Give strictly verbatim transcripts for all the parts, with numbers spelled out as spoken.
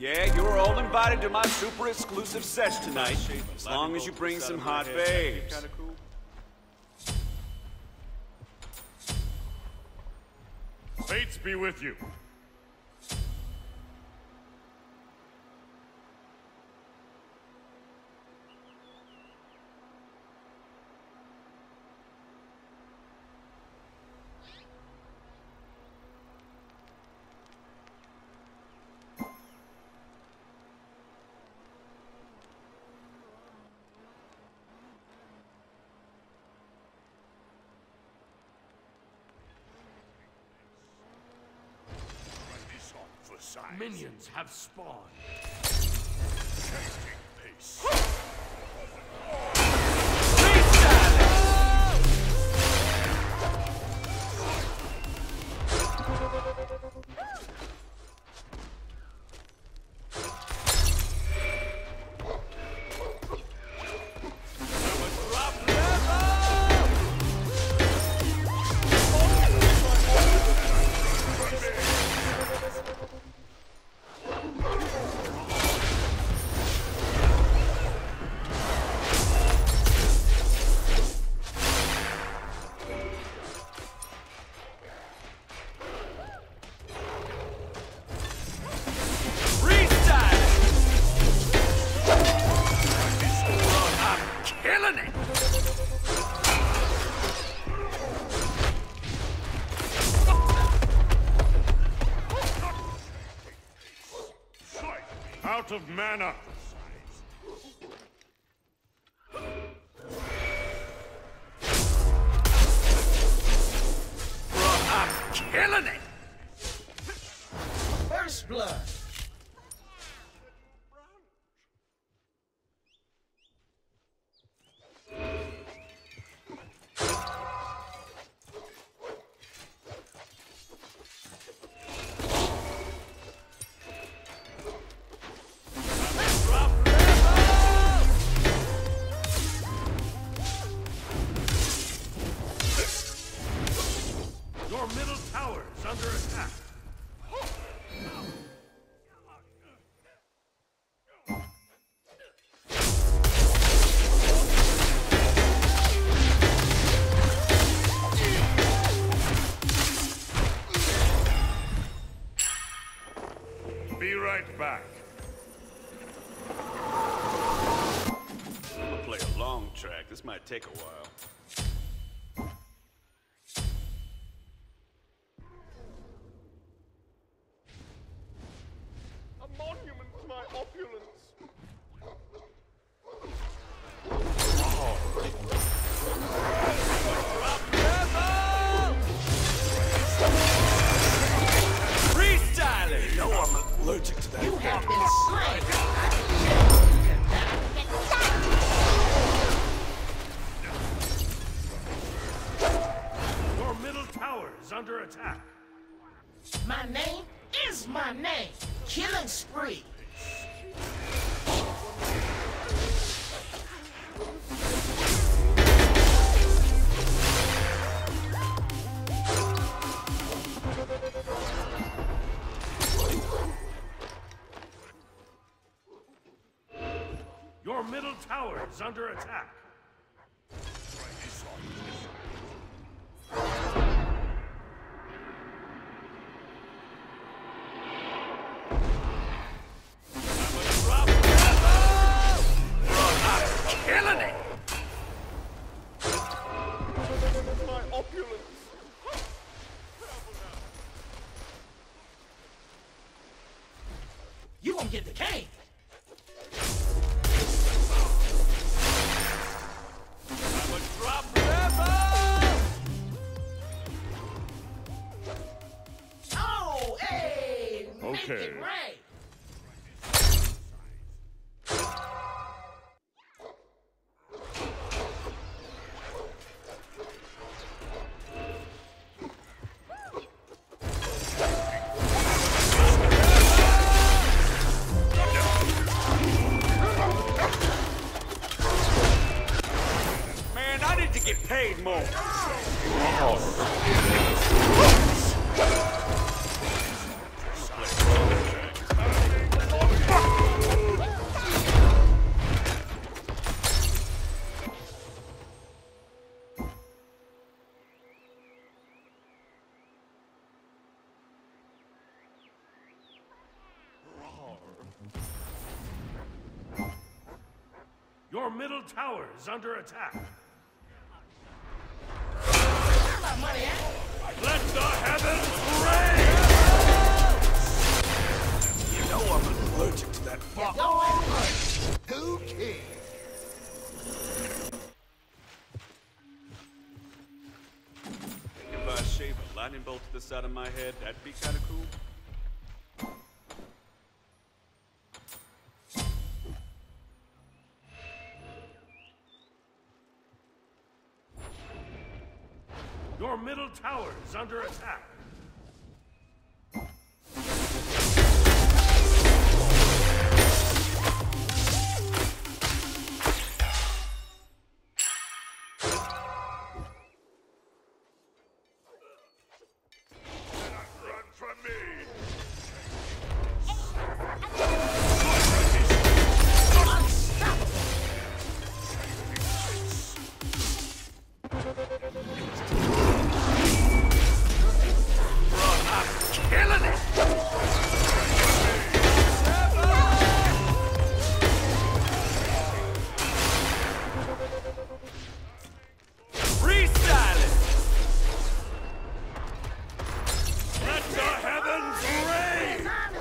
Yeah, you're all invited to my super exclusive sesh tonight, as long as you bring some hot babes. Fates be with you. Minions have spawned. Changing pace. Out of mana. Bro, I'm killing it. First blood. Your middle tower is under attack. Be right back. I'm gonna play a long track. This might take a while. A monument to my opulence. Freestyling! You know I'm allergic to that. You have been slain. Your middle tower is under attack. My name is my name. Killing spree. Your middle tower is under attack. Killing it. My opulence. You gonna get the cane. Oh, hey! Make Okay. it rain. Man, I need to get paid more. Your middle tower is under attack. Where my money at? Let the heavens rain! You know I'm allergic to that fuck. Go on, work. Who cares? If I shave a lightning bolt to the side of my head, that'd be kind of cool. Your middle tower is under attack. Run from me! Killing it! Freestyling! Let the heavens rain!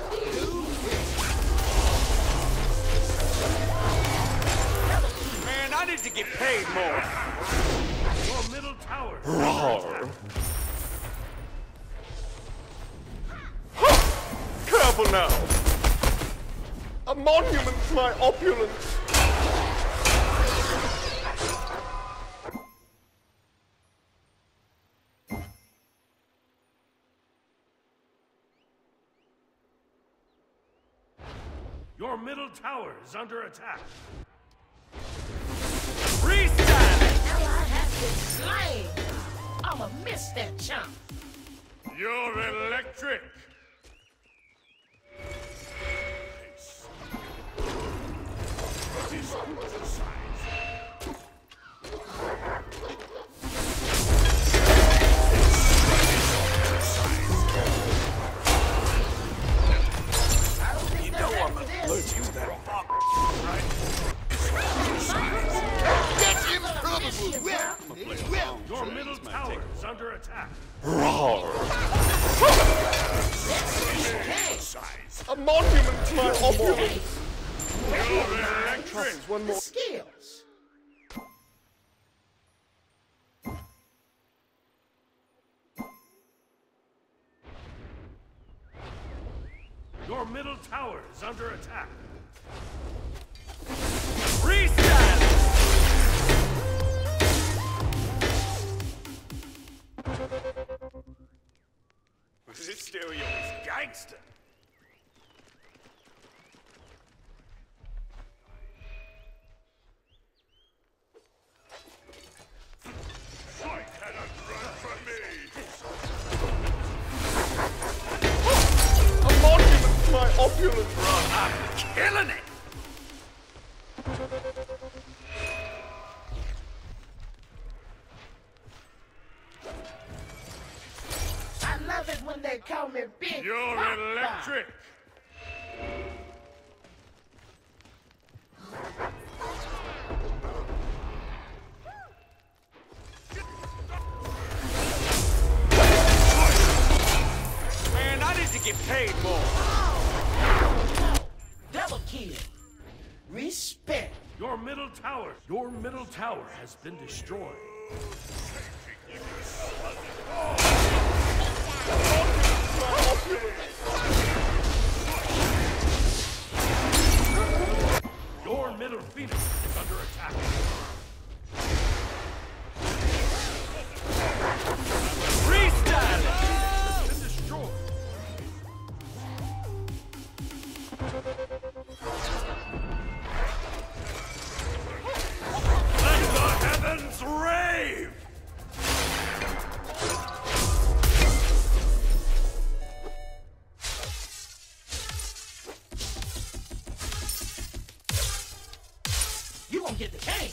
Man, I need to get paid more. Your middle tower is under attack. Careful now! A monument to my opulence! Your middle tower is under attack. Freestyling! Ally has been slain. I'ma miss that chump. You're electric! This exercise. I don't think You they're know ready I'm for this. allergic to that fuck, right? Get in trouble. Well, Your middle tower is under attack. A monument to my opulence! You're electric. One more. skills. Your middle tower is under attack. Freestyling! This stereo is gangster. I cannot run from me! A monument to my opulence! I'm killing it! I love it when they call me Big You're Papa. electric! Man, I need to get paid more. Double kill. Respect. Your middle tower. Your middle tower has been destroyed. Your middle phoenix is under attack. Freestyling! Has been destroyed. Let the heavens rave! You gonna get the cane.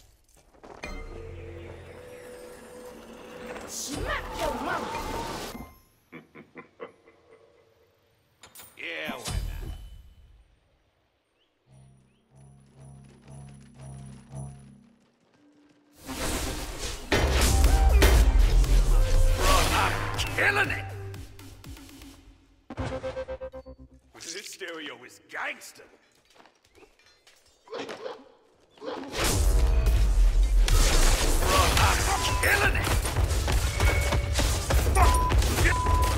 Smack your mama. Yeah, why not? Mysterio is gangster. Bro, I'm killing it. Fuck.